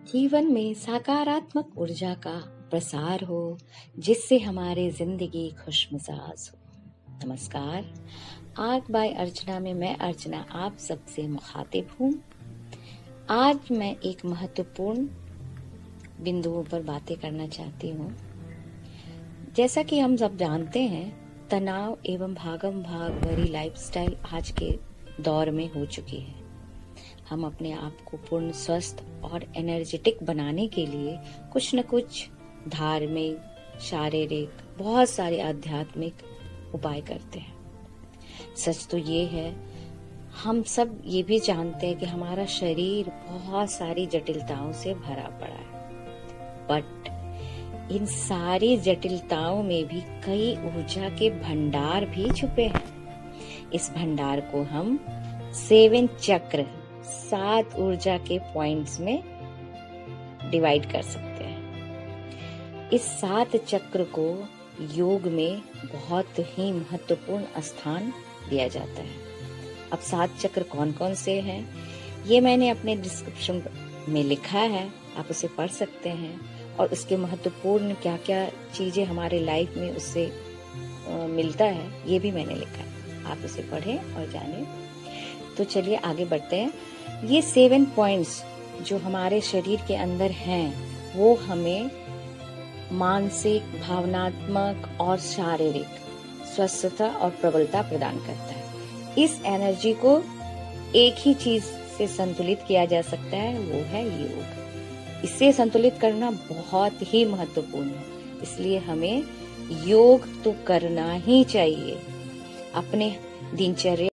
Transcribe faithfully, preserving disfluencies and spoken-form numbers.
जीवन में सकारात्मक ऊर्जा का प्रसार हो, जिससे हमारी जिंदगी खुशमिजाज हो। नमस्कार, आर्ट बाय अर्चना में मैं अर्चना आप सबसे मुखातिब हूँ। आज मैं एक महत्वपूर्ण बिंदुओं पर बातें करना चाहती हूँ। जैसा कि हम सब जानते हैं, तनाव एवं भागम भाग भरी लाइफस्टाइल आज के दौर में हो चुकी है। हम अपने आप को पूर्ण स्वस्थ और एनर्जेटिक बनाने के लिए कुछ न कुछ धार्मिक, शारीरिक, बहुत सारे आध्यात्मिक उपाय करते हैं। सच तो ये है, हम सब ये भी जानते हैं कि हमारा शरीर बहुत सारी जटिलताओं से भरा पड़ा है, बट इन सारी जटिलताओं में भी कई ऊर्जा के भंडार भी छुपे हैं। इस भंडार को हम सेवन चक्र, सात ऊर्जा के पॉइंट्स में डिवाइड कर सकते हैं। इस सात चक्र को योग में बहुत ही महत्वपूर्ण स्थान दिया जाता है। अब सात चक्र कौन कौन से हैं, ये मैंने अपने डिस्क्रिप्शन में लिखा है, आप उसे पढ़ सकते हैं। और उसके महत्वपूर्ण क्या क्या चीजें हमारे लाइफ में उससे आ, मिलता है, ये भी मैंने लिखा है। आप उसे पढ़ें और जानें। तो चलिए आगे बढ़ते हैं। ये सेवन पॉइंट्स जो हमारे शरीर के अंदर हैं, वो हमें मानसिक, भावनात्मक और शारीरिक स्वस्थता और प्रबलता प्रदान करता है। इस एनर्जी को एक ही चीज से संतुलित किया जा सकता है, वो है योग। इसे संतुलित करना बहुत ही महत्वपूर्ण है, इसलिए हमें योग तो करना ही चाहिए। अपने दिनचर्या